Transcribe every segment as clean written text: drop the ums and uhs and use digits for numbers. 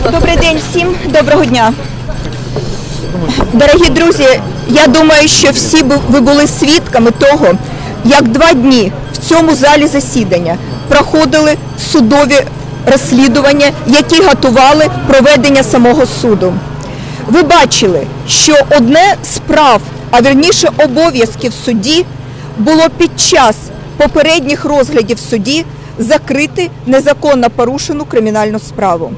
Добрий день всім, доброго дня. Дорогі друзі, я думаю, що всі ви були свідками того, як 2 дні в цьому залі засідання проходили судові розслідування, які готували проведення самого суду. Ви бачили, що одне з прав, а вірніше обов'язків судді, було під час попередніх розглядів в суді закрити незаконно порушену кримінальну справу.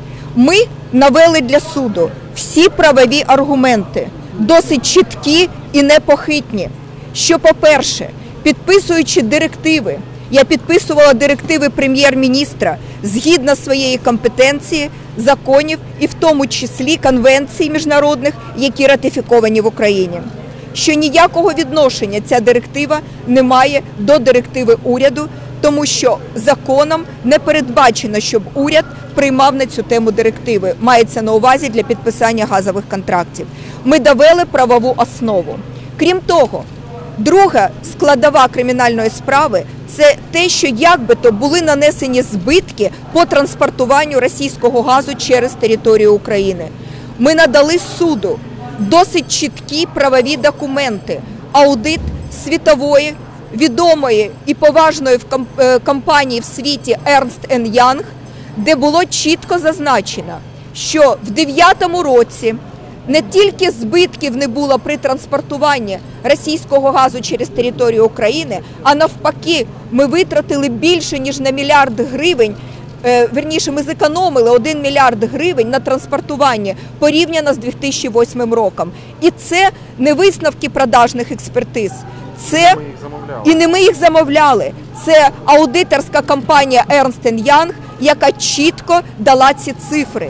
Ми навели для суду всі правові аргументи, досить чіткі і непохитні, що, по-перше, підписуючи директиви, я підписувала директиви прем'єр-міністра згідно своєї компетенції, законів і в тому числі конвенцій міжнародних, які ратифіковані в Україні. Що ніякого відношення ця директива не має до директиви уряду, тому що законом не передбачено, щоб уряд приймав на цю тему директиви. Мається на увазі для підписання газових контрактів. Ми довели правову основу. Крім того, друга складова кримінальної справи – це те, що якби-то були нанесені збитки по транспортуванню російського газу через територію України. Ми надали суду досить чіткі правові документи, аудит світової, відомої і поважної компанії в світі Ernst & Young, де було чітко зазначено, що в 2009 році не тільки збитків не було при транспортуванні російського газу через територію України, а навпаки, ми витратили більше, ніж на мільярд гривень, вірніше, ми зекономили 1 мільярд гривень на транспортуванні порівняно з 2008 роком. І це не висновки продажних експертиз, це і не ми їх замовляли. Це аудиторська компанія Ernst & Young, яка чітко дала ці цифри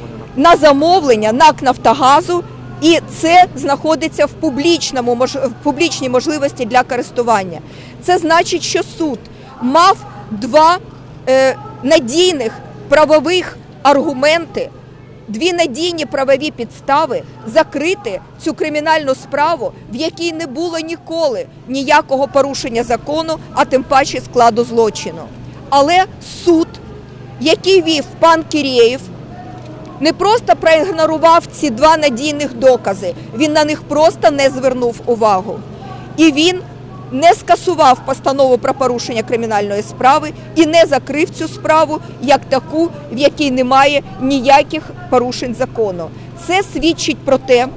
на замовлення НАК «Нафтогазу», і це знаходиться в публічній можливості для користування. Це значить, що суд мав 2 надійних правових аргументи, 2 надійні правові підстави закрити цю кримінальну справу, в якій не було ніколи ніякого порушення закону, а тим паче складу злочину. Але суд, який вів пан Кірєєв, не просто проігнорував ці 2 надійних докази, він на них просто не звернув увагу. І він не скасував постанову про порушення кримінальної справи і не закрив цю справу як таку, в якій немає ніяких порушень закону. Це свідчить про те,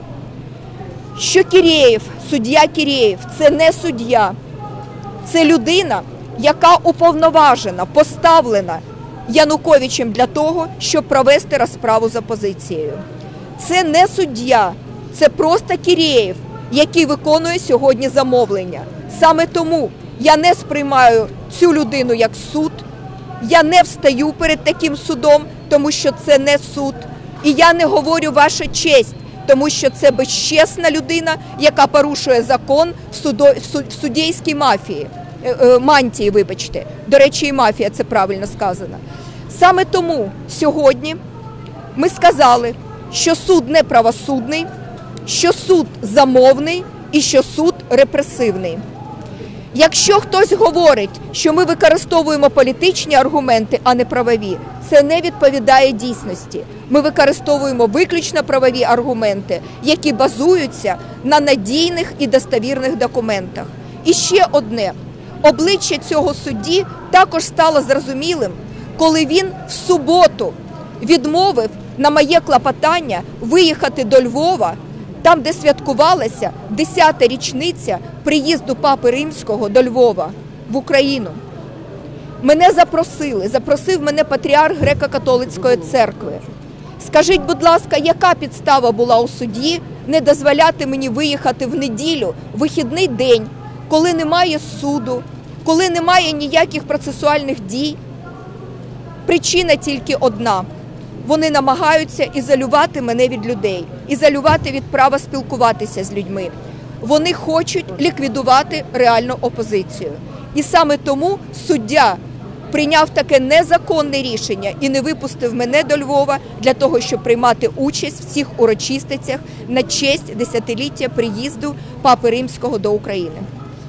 що Кірєєв, суддя Кірєєв – це не суддя, це людина, яка уповноважена, поставлена Януковичем для того, щоб провести розправу з опозицією. Це не суддя, це просто Кірєєв, який виконує сьогодні замовлення. Саме тому я не сприймаю цю людину як суд, я не встаю перед таким судом, тому що це не суд. І я не говорю «ваша честь», тому що це безчесна людина, яка порушує закон в суддівській мантії, вибачте. До речі, і мафія, це правильно сказано. Саме тому сьогодні ми сказали, що суд не правосудний, що суд замовний і що суд репресивний. Якщо хтось говорить, що ми використовуємо політичні аргументи, а не правові, це не відповідає дійсності. Ми використовуємо виключно правові аргументи, які базуються на надійних і достовірних документах. І ще одне. Обличчя цього судді також стало зрозумілим, коли він в суботу відмовив на моє клопотання виїхати до Львова, там, де святкувалася 10-та річниця приїзду Папи Римського до Львова, в Україну. Мене запросив мене патріарх Греко-католицької церкви. Скажіть, будь ласка, яка підстава була у судді не дозволяти мені виїхати в неділю, вихідний день, коли немає суду, коли немає ніяких процесуальних дій? Причина тільки одна. Вони намагаються ізолювати мене від людей, ізолювати від права спілкуватися з людьми. Вони хочуть ліквідувати реальну опозицію. І саме тому суддя прийняв таке незаконне рішення і не випустив мене до Львова для того, щоб приймати участь в цих урочистостях на честь 10-ліття приїзду Папи Римського до України.